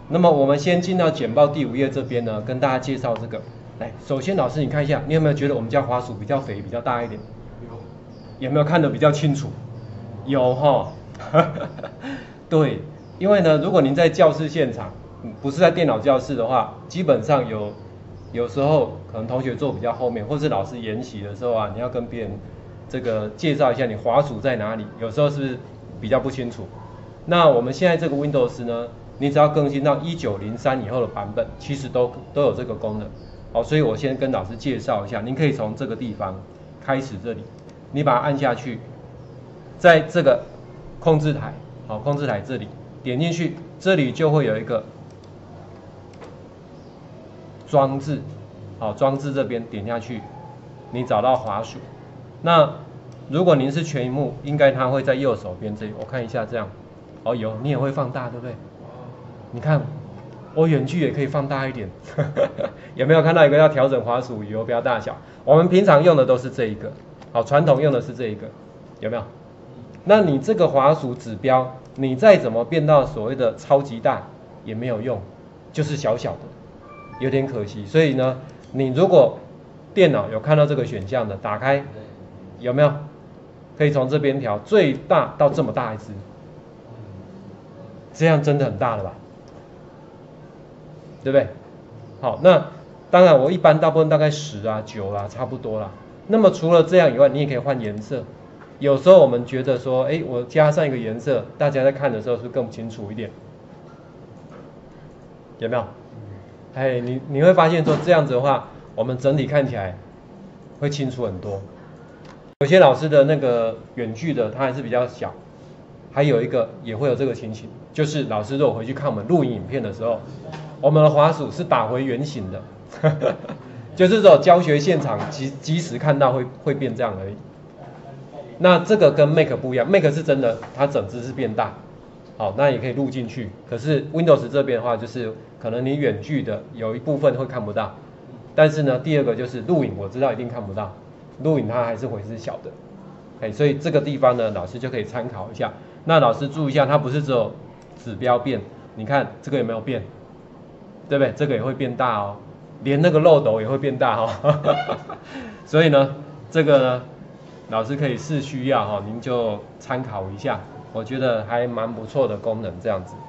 那么我们先进到简报第5页这边呢，跟大家介绍这个。来，首先老师你看一下，你有没有觉得我们家滑鼠比较肥、比较大一点？有没有看得比较清楚？有哈。对，因为呢，如果您在教室现场，不是在电脑教室的话，基本上有时候可能同学坐比较后面，或是老师研习的时候啊，你要跟别人这个介绍一下你滑鼠在哪里，有时候是不是比较不清楚？那我们现在这个 Windows 呢，你只要更新到1903以后的版本，其实都有这个功能。好，所以我先跟老师介绍一下，您可以从这个地方开始，这里你把它按下去，在这个控制台，好，控制台这里点进去，这里就会有一个装置，好，装置这边点下去，你找到滑鼠。那如果您是全萤幕，应该它会在右手边这里，我看一下这样，哦有，你也会放大，对不对？你看，我远距也可以放大一点，有没有看到一个要调整滑鼠游标大小？我们平常用的都是这一个，好，传统用的是这一个，有没有？那你这个滑鼠指标，你再怎么变到所谓的超级大也没有用，就是小小的，有点可惜。所以呢，你如果电脑有看到这个选项的，打开，有没有？可以从这边调最大到这么大一只，这样真的很大了吧？对不对？好，那当然我一般大部分大概10啊、9啦，差不多啦。那么除了这样以外，你也可以换颜色。有时候我们觉得说，哎，我加上一个颜色，大家在看的时候是不是更清楚一点？有没有？哎，你会发现说这样子的话，我们整体看起来会清楚很多。有些老师的那个远距的，它还是比较小。还有一个也会有这个情形，就是老师如果回去看我们录影影片的时候，我们的滑鼠是打回原形的，就是这种教学现场即时看到会变这样而已。那这个跟 Mac 不一样 ，Mac 是真的，它整只是变大，好，那也可以录进去。可是 Windows 这边的话，就是可能你远距的有一部分会看不到，但是呢，第二个就是录影，我知道一定看不到，录影它还是会是小的，哎，所以这个地方呢，老师就可以参考一下。那老师注意一下，它不是只有指标变，你看这个有没有变？对不对？这个也会变大哦，连那个漏斗也会变大哦。所以呢，这个呢，老师可以视需要哈，您就参考一下，我觉得还蛮不错的功能这样子。